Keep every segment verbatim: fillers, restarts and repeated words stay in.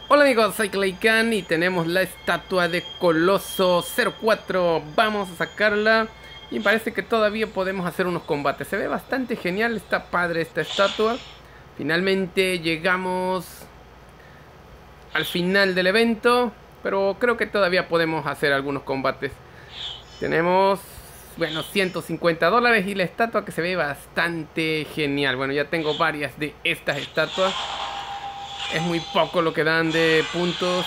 Hola amigos, soy Claycan y tenemos la estatua de Coloso cero cuatro. Vamos a sacarla y parece que todavía podemos hacer unos combates. Se ve bastante genial, está padre esta estatua. Finalmente llegamos al final del evento, pero creo que todavía podemos hacer algunos combates. Tenemos, bueno, ciento cincuenta dólares y la estatua que se ve bastante genial. Bueno, ya tengo varias de estas estatuas. Es muy poco lo que dan de puntos.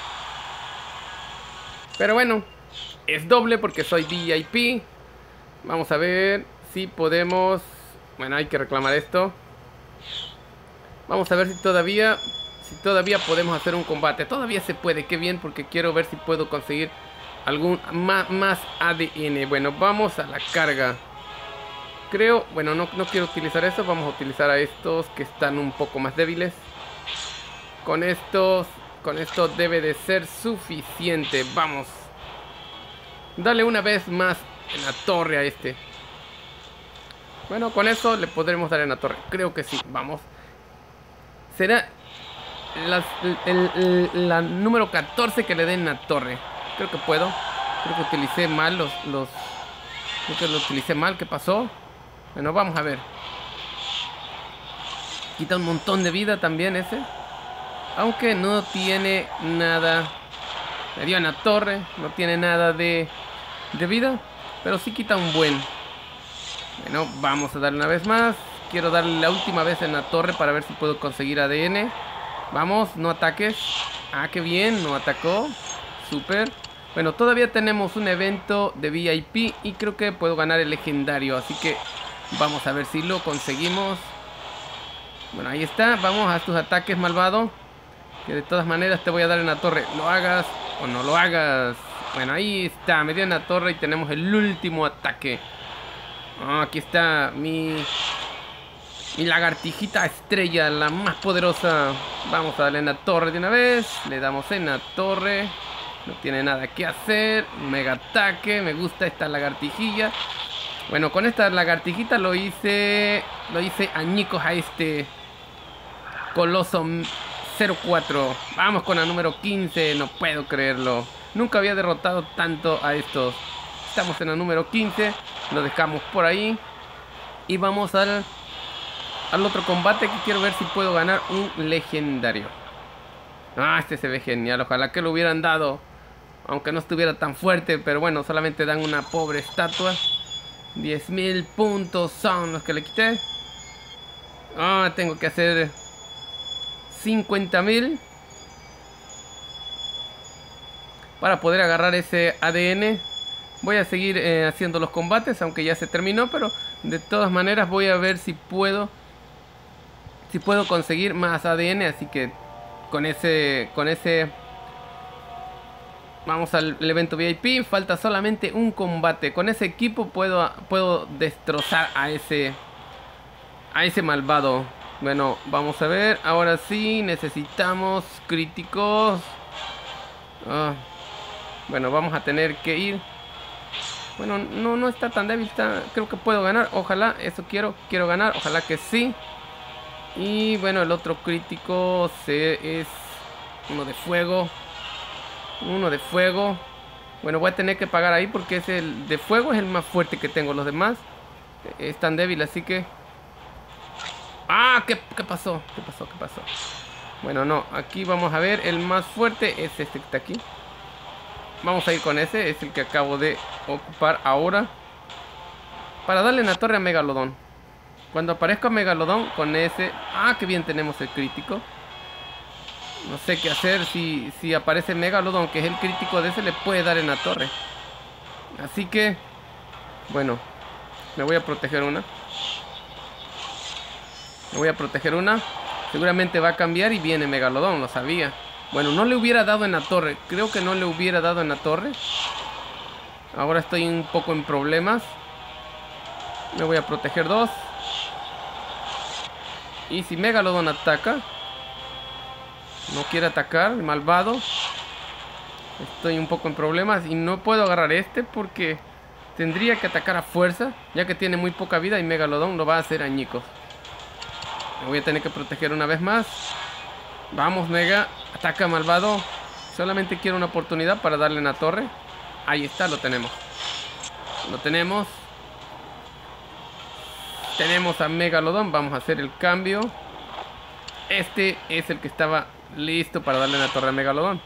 Pero bueno, es doble porque soy V I P. Vamos a ver si podemos... Bueno, hay que reclamar esto. Vamos a ver si todavía... Si todavía podemos hacer un combate. Todavía se puede, qué bien, porque quiero ver si puedo conseguir algún más, más A D N. Bueno, vamos a la carga. Creo... Bueno, no, no quiero utilizar eso. Vamos a utilizar a estos que están un poco más débiles. Con estos, con esto debe de ser suficiente. Vamos. Dale una vez más en la torre a este. Bueno, con eso le podremos dar en la torre. Creo que sí. Vamos. Será las, el, el, la número catorce que le den en la torre. Creo que puedo. Creo que utilicé mal los, los... Creo que lo utilicé mal. ¿Qué pasó? Bueno, vamos a ver. Quita un montón de vida también ese. Aunque no tiene nada. Le dio en la torre. No tiene nada de, de vida. Pero sí quita un buen. Bueno, vamos a darle una vez más. Quiero darle la última vez en la torre para ver si puedo conseguir A D N. Vamos, no ataques. Ah, qué bien, no atacó. Súper. Bueno, todavía tenemos un evento de V I P. Y creo que puedo ganar el legendario. Así que vamos a ver si lo conseguimos. Bueno, ahí está. Vamos a tus ataques, malvado. Que de todas maneras te voy a dar en la torre. Lo hagas o no lo hagas. Bueno, ahí está. Me dio en la torre y tenemos el último ataque. Oh, aquí está mi... Mi lagartijita estrella, la más poderosa. Vamos a darle en la torre de una vez. Le damos en la torre. No tiene nada que hacer. Mega ataque. Me gusta esta lagartijilla. Bueno, con esta lagartijita lo hice... Lo hice añicos a este... Coloso cero cuatro. Vamos con la número quince. No puedo creerlo. Nunca había derrotado tanto a estos. Estamos en la número quince. Lo dejamos por ahí. Y vamos al, al otro combate que quiero ver si puedo ganar un legendario. Ah, este se ve genial. Ojalá que lo hubieran dado. Aunque no estuviera tan fuerte. Pero bueno, solamente dan una pobre estatua. diez mil puntos son los que le quité. Ah, tengo que hacer... cincuenta mil para poder agarrar ese A D N. Voy a seguir eh, haciendo los combates, aunque ya se terminó, pero de todas maneras voy a ver si puedo si puedo conseguir más A D N. Así que con ese con ese vamos al evento V I P. Falta solamente un combate. Con ese equipo puedo puedo destrozar a ese a ese malvado. Bueno, vamos a ver. Ahora sí, necesitamos críticos. Ah, bueno, vamos a tener que ir. Bueno, no, no está tan débil. Está, creo que puedo ganar. Ojalá, eso quiero. Quiero ganar. Ojalá que sí. Y bueno, el otro crítico se, es uno de fuego. Uno de fuego. Bueno, voy a tener que pagar ahí porque es el de fuego. Es el más fuerte que tengo. Los demás es tan débil, así que... Ah, ¿qué, ¿qué pasó? ¿Qué pasó? ¿Qué pasó? Bueno, no, aquí vamos a ver. El más fuerte es este que está aquí. Vamos a ir con ese. Es el que acabo de ocupar ahora. Para darle en la torre a Megalodón. Cuando aparezca Megalodón con ese... Ah, qué bien, tenemos el crítico. No sé qué hacer. Si, si aparece Megalodón, que es el crítico de ese, le puede dar en la torre. Así que... Bueno, me voy a proteger una. Me voy a proteger una. Seguramente va a cambiar y viene Megalodón, lo sabía. Bueno, no le hubiera dado en la torre. Creo que no le hubiera dado en la torre. Ahora estoy un poco en problemas. Me voy a proteger dos. Y si Megalodón ataca, no quiere atacar, el malvado. Estoy un poco en problemas y no puedo agarrar este porque tendría que atacar a fuerza, ya que tiene muy poca vida y Megalodón lo va a hacer añicos. Me voy a tener que proteger una vez más. Vamos, Mega. Ataca, malvado. Solamente quiero una oportunidad para darle en la torre. Ahí está, lo tenemos. Lo tenemos. Tenemos a Megalodon. Vamos a hacer el cambio. Este es el que estaba listo para darle en la torre a Megalodon.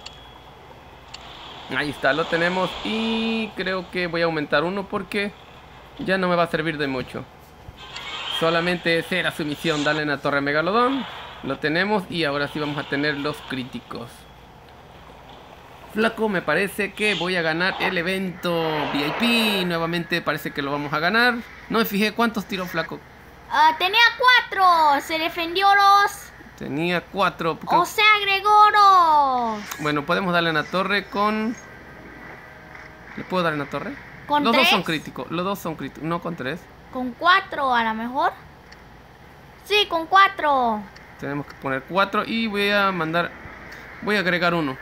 Ahí está, lo tenemos. Y creo que voy a aumentar uno porque ya no me va a servir de mucho. Solamente esa era su misión, darle en la torre a Megalodon. Lo tenemos y ahora sí vamos a tener los críticos. Flaco, me parece que voy a ganar el evento V I P. Nuevamente parece que lo vamos a ganar. No me fijé cuántos tiró, Flaco. Uh, tenía cuatro. Se defendió dos. Tenía cuatro. O sea, agregó dos. Bueno, podemos darle en la torre con... ¿Le puedo dar en la torre? ¿Con Los tres? dos son críticos. Los dos son críticos. No con tres. Con cuatro, a lo mejor. Sí, con cuatro. Tenemos que poner cuatro y voy a mandar... Voy a agregar uno.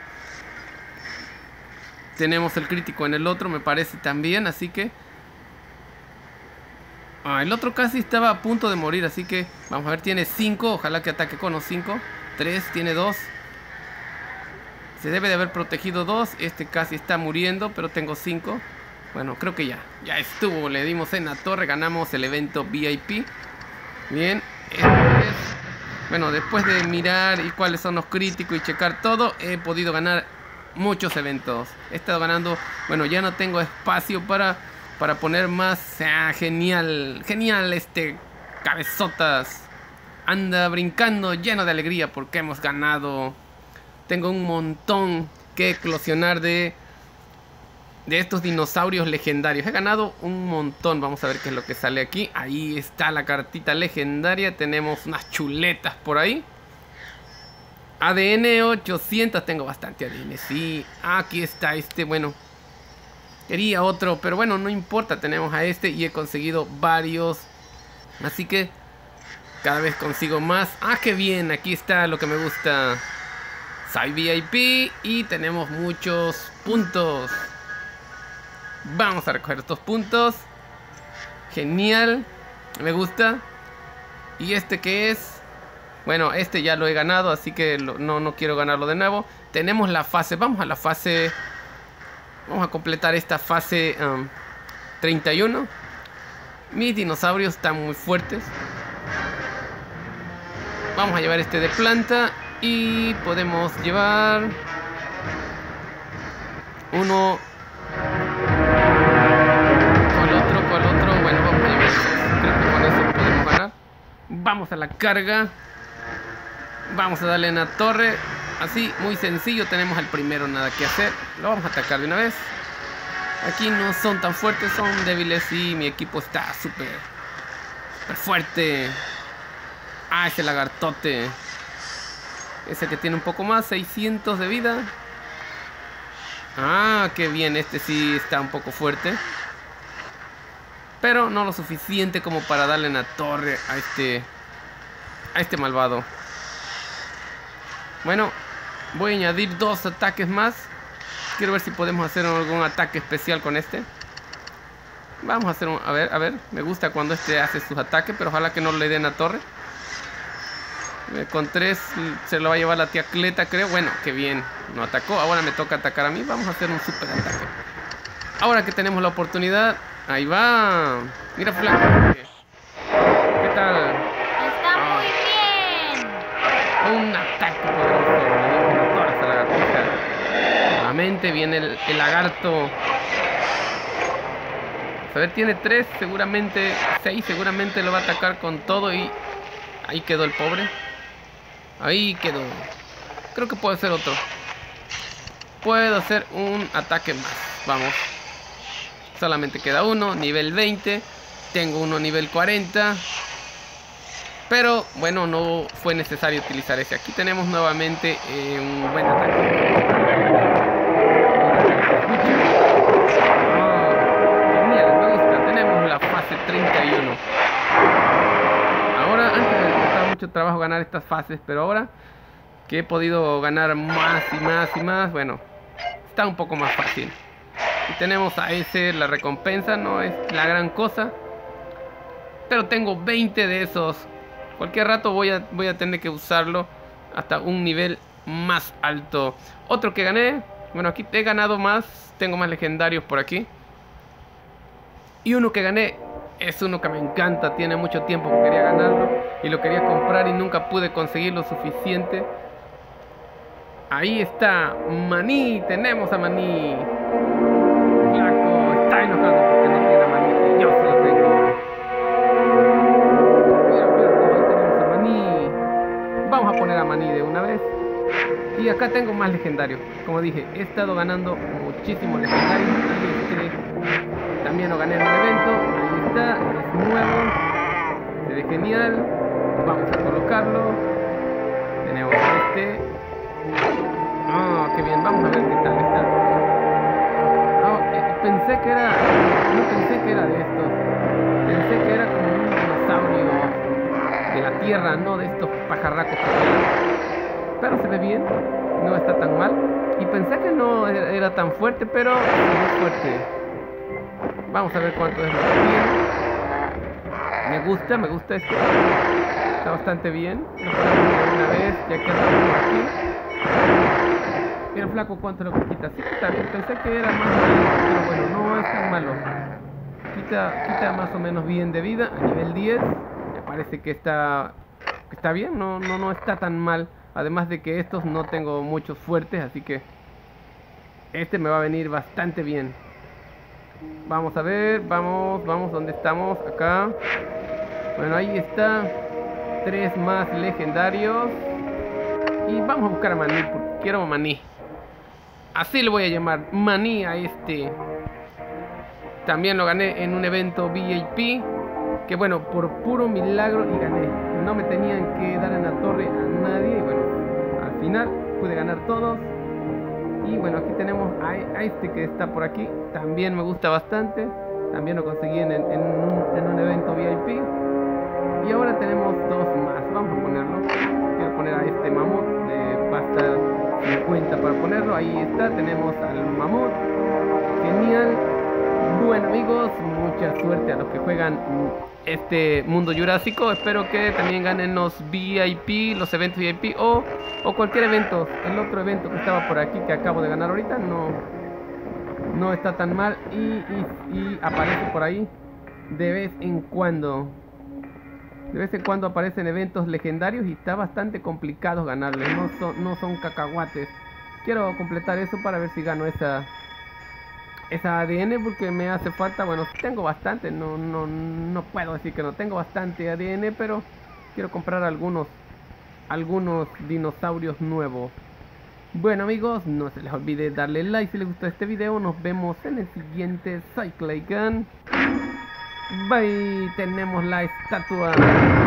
Tenemos el crítico en el otro, me parece también, así que... Ah, el otro casi estaba a punto de morir, así que... Vamos a ver, tiene cinco, ojalá que ataque con los cinco. tres, tiene dos. Se debe de haber protegido dos. Este casi está muriendo, pero tengo cinco. Bueno, creo que ya. Ya estuvo, le dimos en la torre, ganamos el evento V I P. Bien, este es... Bueno, después de mirar y cuáles son los críticos y checar todo, he podido ganar muchos eventos. He estado ganando... Bueno, ya no tengo espacio para, para poner más... Ah, genial, genial este cabezotas. Anda brincando lleno de alegría porque hemos ganado. Tengo un montón que eclosionar de... De estos dinosaurios legendarios. He ganado un montón. Vamos a ver qué es lo que sale aquí. Ahí está la cartita legendaria. Tenemos unas chuletas por ahí. A D N ochocientos. Tengo bastante A D N. Sí. Aquí está este. Bueno. Quería otro. Pero bueno, no importa. Tenemos a este. Y he conseguido varios. Así que cada vez consigo más. Ah, qué bien. Aquí está lo que me gusta. Soy V I P. Y tenemos muchos puntos. Vamos a recoger estos puntos. Genial. Me gusta. ¿Y este qué es? Bueno, este ya lo he ganado, así que lo, no, no quiero ganarlo de nuevo. Tenemos la fase. Vamos a la fase... Vamos a completar esta fase um, treinta y uno. Mis dinosaurios están muy fuertes. Vamos a llevar este de planta. Y podemos llevar... Uno... Vamos a la carga. Vamos a darle en la torre. Así, muy sencillo. Tenemos al primero, nada que hacer. Lo vamos a atacar de una vez. Aquí no son tan fuertes, son débiles. Y mi equipo está súper súper fuerte. Ah, ese lagartote. Ese que tiene un poco más, seiscientos de vida. Ah, qué bien. Este sí está un poco fuerte, pero no lo suficiente como para darle en la torre a este a este malvado. Bueno, voy a añadir dos ataques más. Quiero ver si podemos hacer algún ataque especial con este. Vamos a hacer un... A ver, a ver. Me gusta cuando este hace sus ataques, pero ojalá que no le den la torre. Con tres se lo va a llevar la tía Cleta, creo. Bueno, qué bien. No atacó. Ahora me toca atacar a mí. Vamos a hacer un super ataque. Ahora que tenemos la oportunidad... Ahí va. Mira, Flaco. ¿Qué tal? Está muy bien. Un ataque poderoso. Esta lagartija. Nuevamente viene el, el lagarto. A ver, tiene tres, seguramente seis, seguramente lo va a atacar con todo. Y ahí quedó el pobre. Ahí quedó. Creo que puedo hacer otro. Puedo hacer un ataque más. Vamos. Solamente queda uno, nivel veinte. Tengo uno nivel cuarenta. Pero bueno, no fue necesario utilizar ese. Aquí tenemos nuevamente eh, un buen ataque. Oh, genial, me gusta. Tenemos la fase treinta y uno. Ahora, antes me costaba mucho trabajo ganar estas fases, pero ahora que he podido ganar más y más y más, bueno, está un poco más fácil. Y tenemos a ese, la recompensa no es la gran cosa, pero tengo veinte de esos. Cualquier rato voy a, voy a tener que usarlo. hasta un nivel más alto. Otro que gané, bueno, aquí he ganado más, tengo más legendarios por aquí. Y uno que gané es uno que me encanta, tiene mucho tiempo que quería ganarlo y lo quería comprar y nunca pude conseguir lo suficiente. Ahí está, Maní, tenemos a Maní. Flaco, está enojado porque no tiene a Maní y yo sí lo tengo. Mira, Flaco, ahí tenemos a Maní. Vamos a poner a Maní de una vez. Y acá tengo más legendarios. Como dije, he estado ganando muchísimos legendarios. Este también lo gané en un evento. Ahí está, es nuevo. Se ve genial. Vamos a colocarlo. Tenemos este. Oh, qué bien, vamos a ver qué tal está. Oh, eh, pensé que era. No pensé que era de estos. Pensé que era como un dinosaurio de la tierra, no de estos pajarracos que tienen. Pero se ve bien, no está tan mal. Y pensé que no era, era tan fuerte, pero es fuerte. Vamos a ver cuánto es lo que tiene. Me gusta, me gusta esto. Está bastante bien. Lo ponemos de una vez, ya que andamos por aquí. Mira, Flaco, cuánto es lo que quita. Sí, está bien, pensé que era más malo, pero bueno, no es tan malo. Quita, quita más o menos bien de vida a nivel diez. Me parece que está, que está bien, no, no, no está tan mal. Además de que estos no tengo muchos fuertes, así que este me va a venir bastante bien. Vamos a ver, vamos, vamos, ¿dónde estamos? Acá. Bueno, ahí está. Tres más legendarios. Y vamos a buscar a Maní, porque quiero a Maní. Así lo voy a llamar, Maní a este. También lo gané en un evento V I P. Que bueno, por puro milagro y gané. No me tenían que dar en la torre a nadie. Y bueno, al final pude ganar todos. Y bueno, aquí tenemos a, a este que está por aquí. También me gusta bastante. También lo conseguí en, en, un, en un evento V I P. Y ahora tenemos dos más. Vamos a ponerlo. Quiero poner a este mamut. De pasta cincuenta para ponerlo. Ahí está. Tenemos al mamut. Genial. Bueno, amigos, mucha suerte a los que juegan este mundo jurásico. Espero que también ganen los V I P, los eventos V I P o, o cualquier evento. El otro evento que estaba por aquí que acabo de ganar ahorita no, no está tan mal y, y, y aparece por ahí de vez en cuando. De vez en cuando aparecen eventos legendarios y está bastante complicado ganarles. No son, no son cacahuates. Quiero completar eso para ver si gano esa... esa A D N porque me hace falta, bueno, tengo bastante, no, no, no puedo decir que no tengo bastante A D N, pero quiero comprar algunos, algunos dinosaurios nuevos. Bueno, amigos, no se les olvide darle like si les gustó este video, nos vemos en el siguiente Cyclade Gun. Bye, tenemos la estatua.